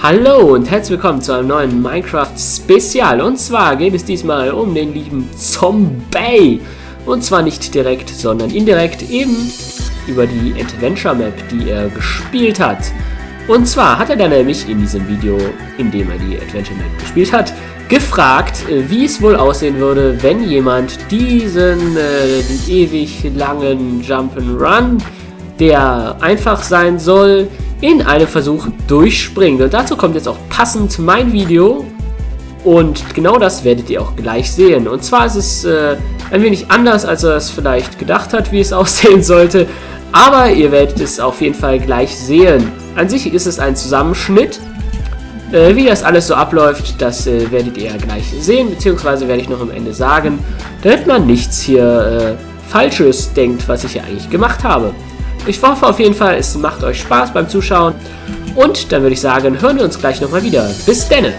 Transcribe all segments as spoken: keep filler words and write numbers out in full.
Hallo und herzlich willkommen zu einem neuen Minecraft-Spezial. Und zwar geht es diesmal um den lieben Zombie. Und zwar nicht direkt, sondern indirekt eben über die Adventure Map, die er gespielt hat. Und zwar hat er dann nämlich in diesem Video, in dem er die Adventure Map gespielt hat, gefragt, wie es wohl aussehen würde, wenn jemand diesen äh, ewig langen Jump'n'Run, der einfach sein soll, in einem Versuch durchspringt. Und dazu kommt jetzt auch passend mein Video. Und genau das werdet ihr auch gleich sehen. Und zwar ist es äh, ein wenig anders, als er es vielleicht gedacht hat, wie es aussehen sollte. Aber ihr werdet es auf jeden Fall gleich sehen. An sich ist es ein Zusammenschnitt. Äh, wie das alles so abläuft, das äh, werdet ihr gleich sehen. Beziehungsweise werde ich noch am Ende sagen, damit man nichts hier äh, Falsches denkt, was ich hier eigentlich gemacht habe. Ich hoffe auf jeden Fall, es macht euch Spaß beim Zuschauen. Und dann würde ich sagen, hören wir uns gleich nochmal wieder. Bis denne!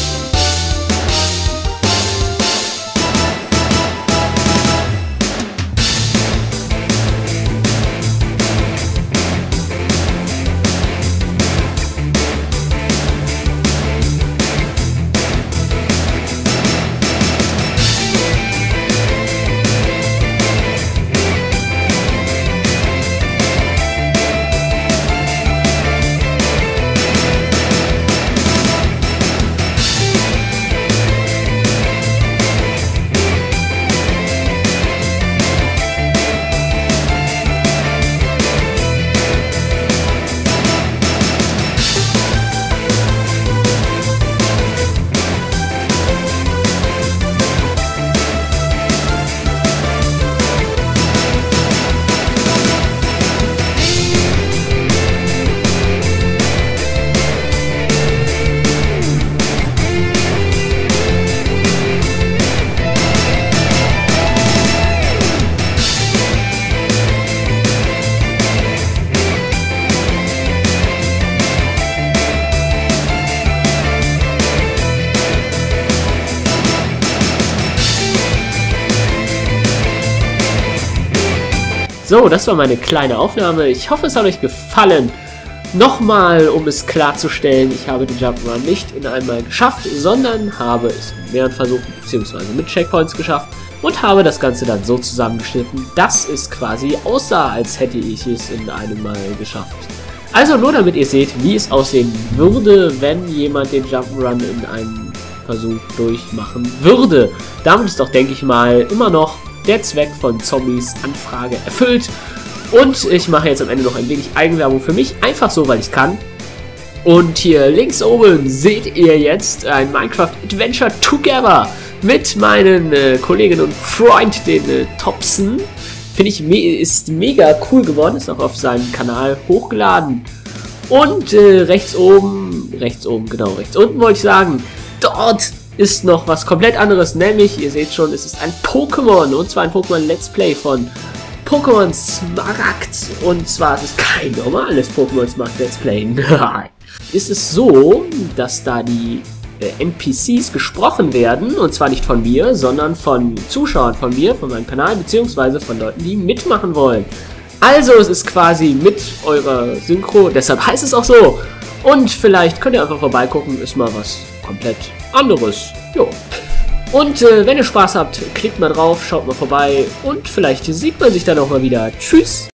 So, das war meine kleine Aufnahme. Ich hoffe, es hat euch gefallen. Nochmal, um es klarzustellen, ich habe den Jump'n'Run nicht in einmal geschafft, sondern habe es in mehreren Versuchen bzw. mit Checkpoints geschafft und habe das Ganze dann so zusammengeschnitten, dass es quasi aussah, als hätte ich es in einem Mal geschafft. Also nur damit ihr seht, wie es aussehen würde, wenn jemand den Jump'n'Run in einem Versuch durchmachen würde. Damit ist doch, denke ich mal, immer noch der Zweck von Zombies Anfrage erfüllt. Und ich mache jetzt am Ende noch ein wenig Eigenwerbung für mich, einfach so, weil ich kann. Und hier links oben seht ihr jetzt ein Minecraft Adventure Together mit meinen äh, Kollegen und Freund, den äh, Topson. Finde ich, me ist mega cool geworden, ist auch auf seinem Kanal hochgeladen. Und äh, rechts oben, rechts oben, genau, rechts unten wollte ich sagen, dort ist noch was komplett anderes, nämlich, ihr seht schon, es ist ein Pokémon, und zwar ein Pokémon Let's Play von Pokémon Smaragd, und zwar ist es kein normales Pokémon Smaragd Let's Play, nein. Ist es so, dass da die äh, N P Cs gesprochen werden, und zwar nicht von mir, sondern von Zuschauern von mir, von meinem Kanal, beziehungsweise von Leuten, die mitmachen wollen. Also, es ist quasi mit eurer Synchro, deshalb heißt es auch so. Und vielleicht könnt ihr einfach vorbeigucken, ist mal was komplett anderes. Jo. Und äh, wenn ihr Spaß habt, klickt mal drauf, schaut mal vorbei und vielleicht sieht man sich dann auch mal wieder. Tschüss!